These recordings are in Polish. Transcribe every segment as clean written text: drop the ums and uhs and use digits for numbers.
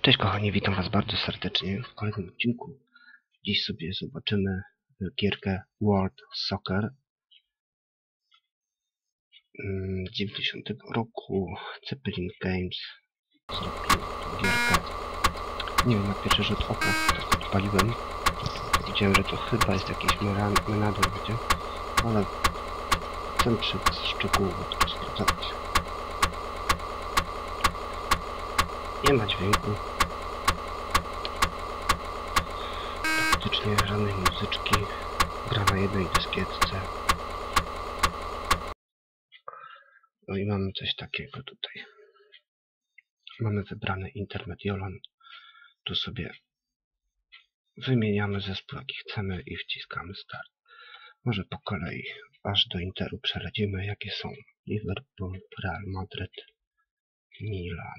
Cześć kochani, witam was bardzo serdecznie w kolejnym odcinku. Dziś sobie zobaczymy gierkę World Soccer z 90 roku. Zeppelin Games zrobił tę gierkę. Nie wiem, na pierwszy rzut oka tak odpaliłem. Widziałem, że to chyba jest jakiś menadżer, wiecie? Ale chcę szczegółowo to sprawdzać. Nie ma dźwięku. Praktycznie żadnej muzyczki. Gra na jednej dyskietce. No i mamy coś takiego tutaj. Mamy wybrany Intermediolan. Tu sobie wymieniamy zespół, jaki chcemy i wciskamy start. Może po kolei aż do Interu przelecimy, jakie są Liverpool, Real Madrid, Milan,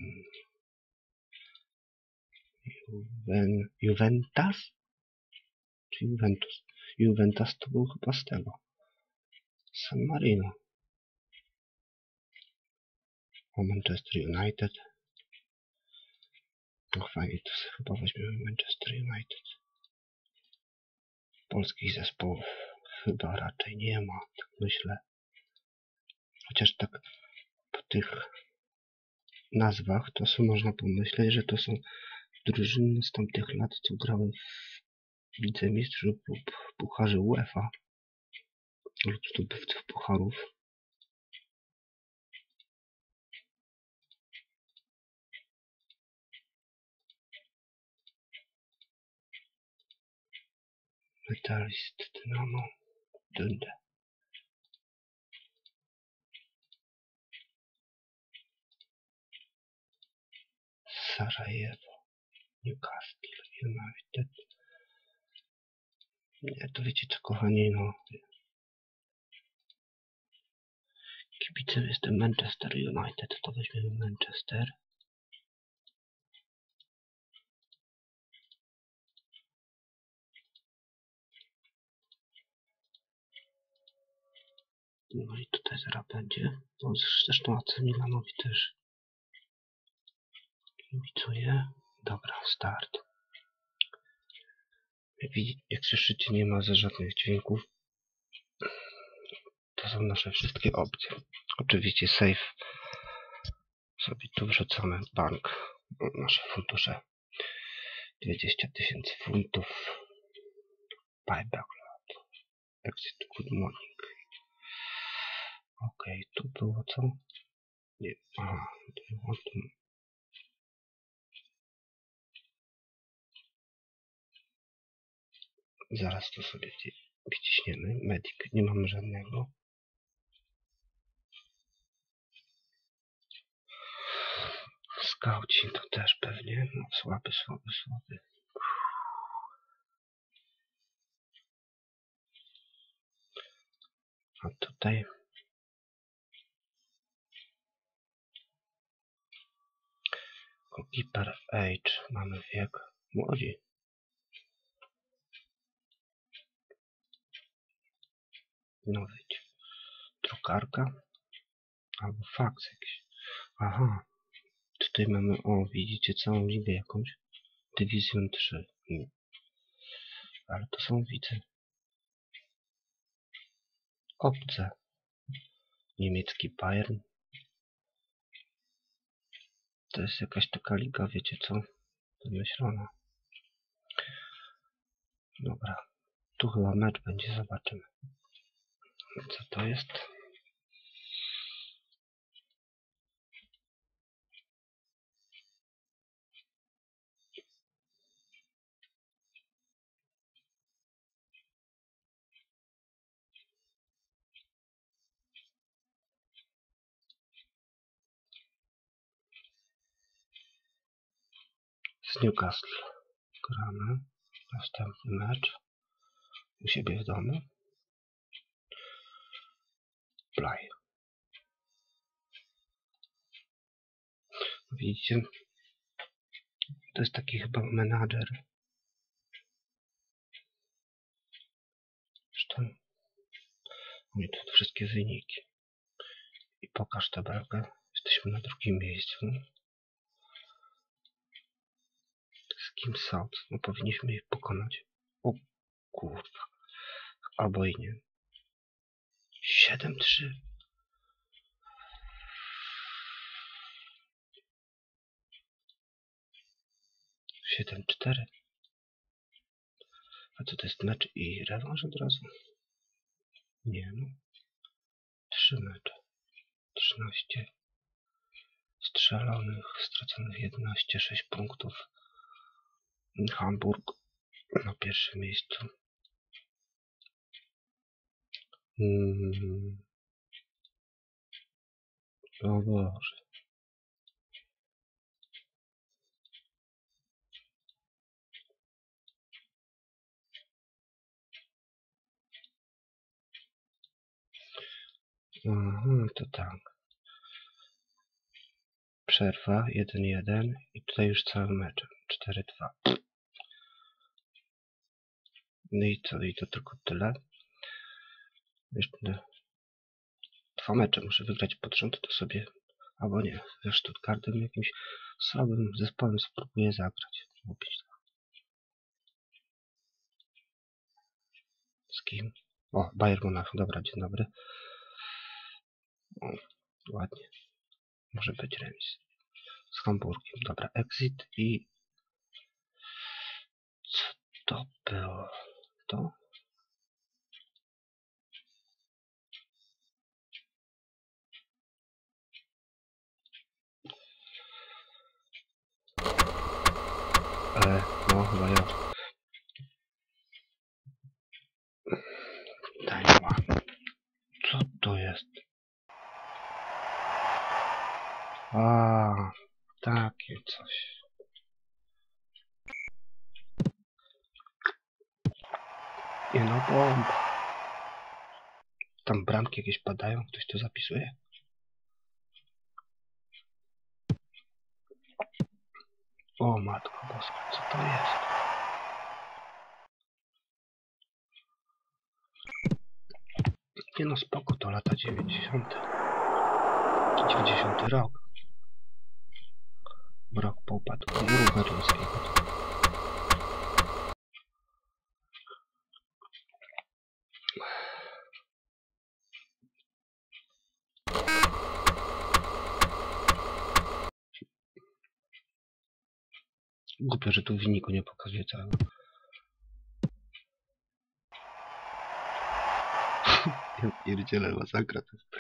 Juventus? Czy Juventus? Juventus to był chyba z tego. San Marino. O, Manchester United. No fajnie, to sobie chyba weźmiemy Manchester United. Polskich zespołów chyba raczej nie ma, tak myślę. Chociaż tak po tych nazwach to sobie można pomyśleć, że to są drużyny z tamtych lat, co grały w Lidze Mistrzów lub Pucharze UEFA lub zdobywców pucharów. Metalist, Dynamo, Dundee. Sarajewo, Newcastle United. Nie, to wiecie co kochani, no. Kibicem jestem Manchester United, to weźmiemy Manchester. No i tutaj zaraz będzie. No, zresztą AC Milanowi też kibicuję. Dobra, start. Jak słyszycie, nie ma za żadnych dźwięków. To są nasze wszystkie opcje. Oczywiście save sobie tu wrzucamy, bank, nasze fundusze. 20 000 funtów. Buyback lot. Exit good morning. Ok, tu było co? Nie, aha, tu było tu. Zaraz to sobie wciśniemy. Medic, nie mamy żadnego. Scouting to też pewnie. No, słaby. A tutaj Goalkeeper Age. Mamy wiek młodzi. No wiecie. Drukarka. Albo faks jakiś. Aha. Tutaj mamy, o widzicie całą ligę jakąś. Division 3. Ale to są widzę. Obce. Niemiecki Bayern. To jest jakaś taka liga, wiecie co? Wymyślona. Dobra. Tu chyba mecz będzie, zobaczymy. Co to jest? Z Newcastle gramy. Następny mecz. U siebie w domu. Play. Widzicie? To jest taki chyba menadżer. Zresztą mamy tu wszystkie wyniki. I pokaż tabelkę. Jesteśmy na drugim miejscu. Kim South? No powinniśmy ich pokonać. O kurwa. Albo i nie. 7-3. Siedem 4. A co to jest mecz i rewanż od razu? Nie no. 3 mecze. 13 strzelonych, straconych 11, 6 punktów. Hamburg na pierwszym miejscu. O Boże. Aha, to tak. Przerwa 1-1 i tutaj już cały mecz 4-2. No i co? I to tylko tyle. Jeszcze 2 mecze muszę wygrać pod rząd, to sobie, albo nie, ze Stuttgartem jakimś słabym zespołem spróbuję zagrać. Z kim? O, Bayern Monachium, dobra, dzień dobry. O, ładnie. Może być remis. Z Hamburgiem, dobra, exit i... Co to było? To? No chyba ja. Dajma. Co to jest? A, takie coś. Nie no, bomba. Tam bramki jakieś padają, ktoś to zapisuje? O matko boska, co to jest? Nie no, spoko, to lata 90. 90 rok. Rok po upadku muru berlińskiego. Głupio, że tu w wyniku nie pokazuje całego. Ja pierdzielę, masakra to jest.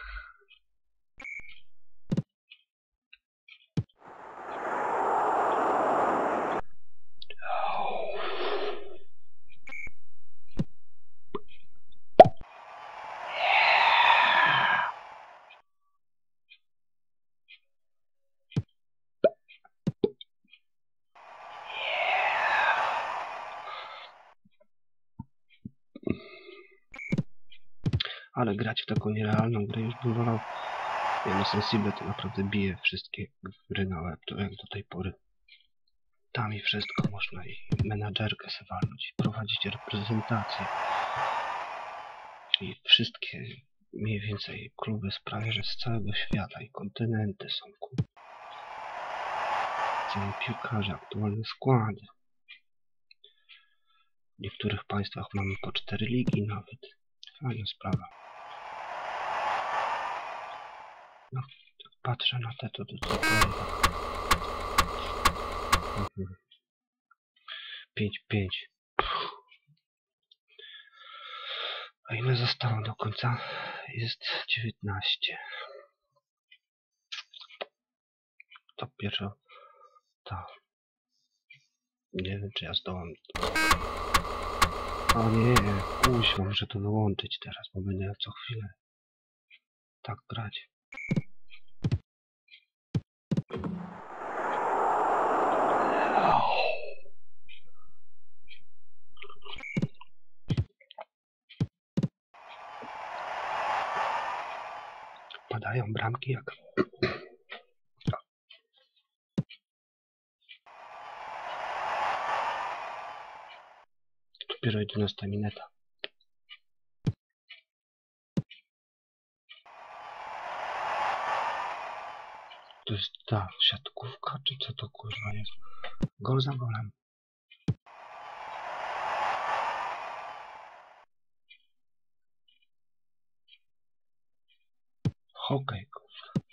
Ale grać w taką nierealną grę już bym wolał. Nie no, Sensible to naprawdę bije wszystkie gry na łeb, to jak do tej pory. Tam i wszystko można i menadżerkę se walnąć, i prowadzić reprezentację. I wszystkie mniej więcej kluby sprawia, że z całego świata i kontynenty są całe piłkarze, aktualne składy. W niektórych państwach mamy po 4 ligi nawet. Fajna sprawa. No, patrzę na te, to do tej pory tak. 5-5. A ile zostało do końca? Jest 19. To pierwsza... Ta. Nie wiem, czy ja zdołam... O nie, kuźwa, muszę to wyłączyć teraz, bo będę co chwilę tak grać. Padają bramki jak... Dopiero 11 minuta. to jest ta siatkówka, czy co to kurwa jest? Gol za golem. Hokej, kurwa.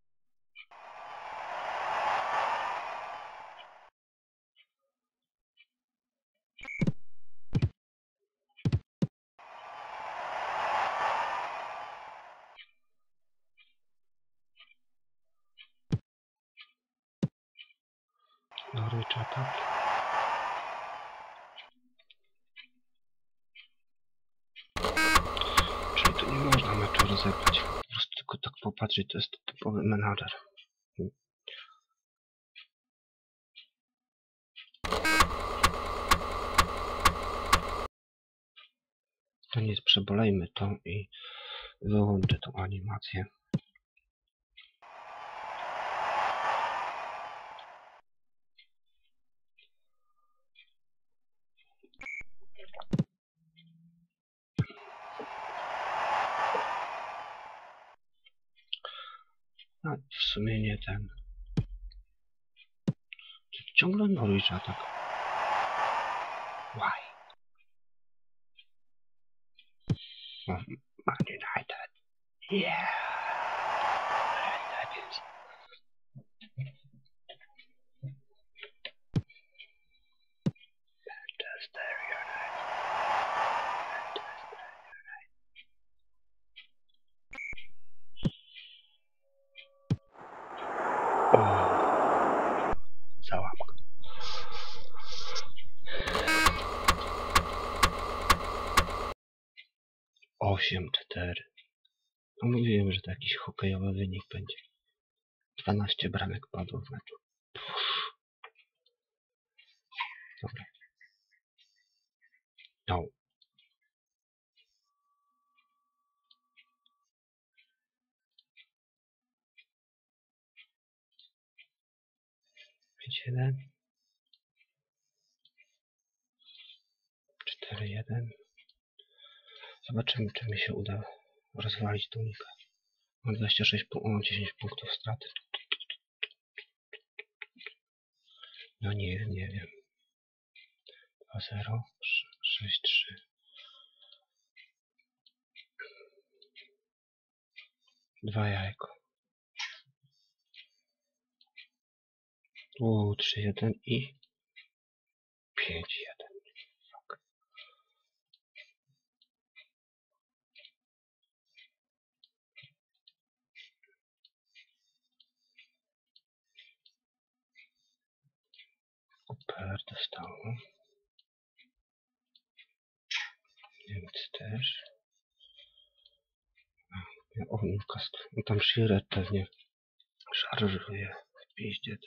Norwich atak. Czyli tu nie można meczu rozegrać. Po prostu tylko tak popatrzeć, to jest typowy menadżer. To nic, przebolejmy to i wyłączę tą animację. No, w sumie nie ten. Ciągle Norwich atak. Why? Oh, Man United. Yeah! Red Devils. Manchester United. O, załamka. Osiem 4. No mówiłem, że to jakiś hokejowy wynik będzie. 12 bramek padło w meczu. Dobra. No. Pięć 1. 4 1. Zobaczymy, czy mi się uda rozwalić tą ligę. Mam 26 punktów, 10 punktów straty. No nie wiem, nie wiem. 2-0, 6-3. Dwa jajko. 3-1 i 5-1. Fuck. Super dostało. Niemcy też. O, Newcastle. No tam Shearer pewnie szarżuje w piździec.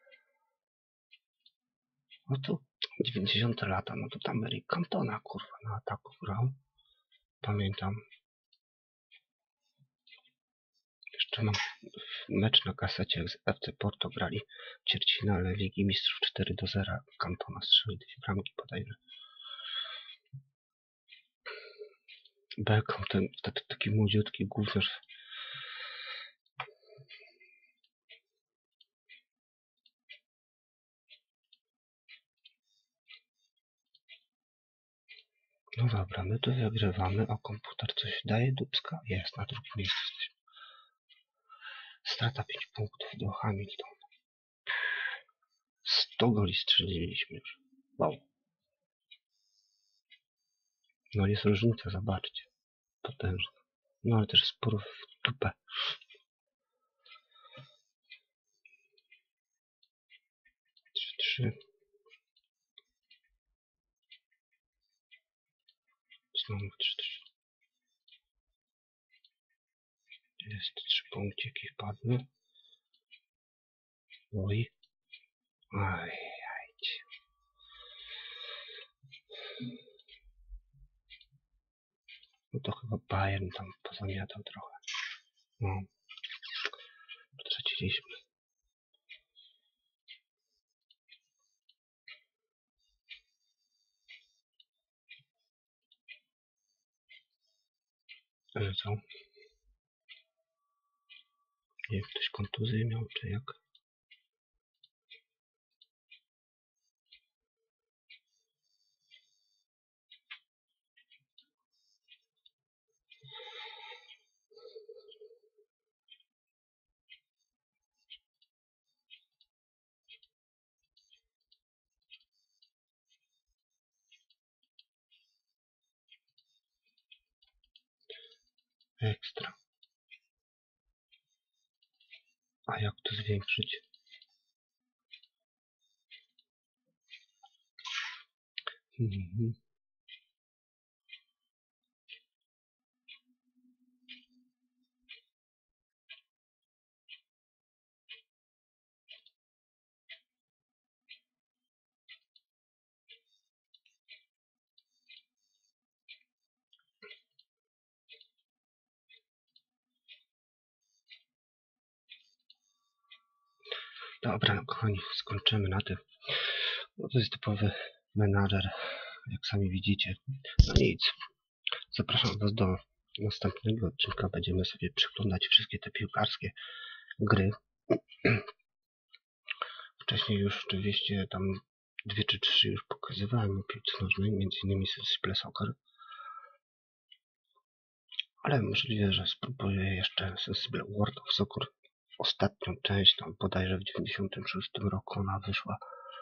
No to 90 lata, no to tam Eric Cantona kurwa na ataku grał. Pamiętam. Jeszcze mam mecz na kasecie, jak z FC Porto grali w ćwierćfinale Ligi Mistrzów 4-0. Cantona strzelił 2 bramki bodajże. Beckham, ten taki młodziutki gówniarz. No dobra, my tu wygrywamy, a komputer coś daje dupska? Jest, na drugim miejscu jesteśmy. Strata 5 punktów do Hamilton. 100 goli strzeliliśmy już. Wow. No jest różnica, zobaczcie. Potężna. No ale też sporo w dupę. 3-3. Znowu 3-3. Jest 3 punkciki wpadły. Oj. Ajajcie. No to chyba Bayern tam pozamiatał trochę. No. Straciliśmy. Że co? Nie wiem, ktoś kontuzję miał, czy jak? Ekstra. A jak to zwiększyć? Dobra, no kochani, skończymy na tym. No to jest typowy menadżer, jak sami widzicie. No nic, zapraszam Was do następnego odcinka. Będziemy sobie przeglądać wszystkie te piłkarskie gry. Wcześniej już oczywiście tam 2 czy 3 już pokazywałem o piłce nożnej, między innymi Sensible Soccer. Ale możliwe, że spróbuję jeszcze Sensible World of Soccer. Ostatnią część, tam bodajże w 96 roku ona wyszła,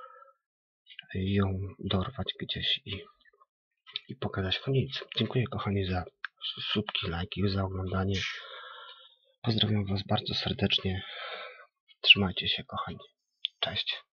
ją dorwać gdzieś i pokazać. No nic. Dziękuję kochani za subki, lajki, za oglądanie. Pozdrawiam Was bardzo serdecznie. Trzymajcie się kochani. Cześć.